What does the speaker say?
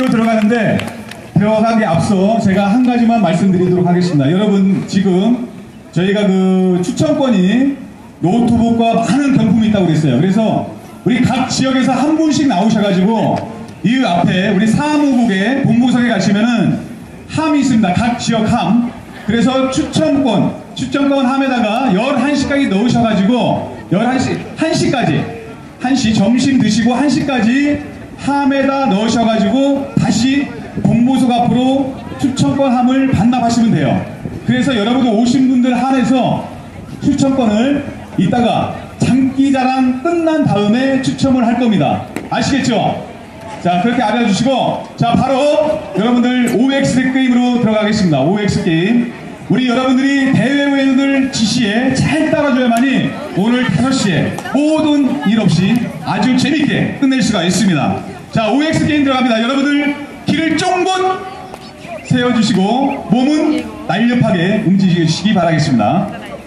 게임으로 들어가기 앞서 제가 한 가지만 말씀드리도록 하겠습니다. 여러분, 지금 저희가 그 추첨권이 노트북과 많은 경품이 있다고 그랬어요. 그래서 우리 각 지역에서 한 분씩 나오셔가지고 이 앞에 우리 사무국에 본부석에 가시면은 함이 있습니다. 각 지역 함. 그래서 추첨권 함에다가 11시까지 넣으셔가지고 1시 점심 드시고 1시까지 함에다 넣으셔가지고 다시 본부석 앞으로 추첨권 함을 반납하시면 돼요. 그래서 여러분들 오신 분들 한해서 추첨권을 이따가 장기자랑 끝난 다음에 추첨을 할 겁니다. 아시겠죠? 자, 그렇게 알려주시고, 자, 바로 여러분들 OX 게임으로 들어가겠습니다. OX 게임. 우리 여러분들이 대회원들 지시에 잘 따라줘야만이 오늘 5시에 모든 일 없이 아주 재밌게 끝낼 수가 있습니다. 자, OX 게임 들어갑니다. 여러분들 길을 쫑긋 세워주시고 몸은 날렵하게 움직이시기 바라겠습니다.